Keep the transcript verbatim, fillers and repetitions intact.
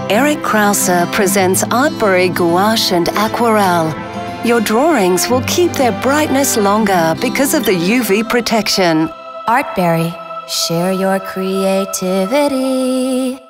Erich Krause presents ArtBerry Gouache and Aquarelle. Your drawings will keep their brightness longer because of the U V protection. ArtBerry, share your creativity.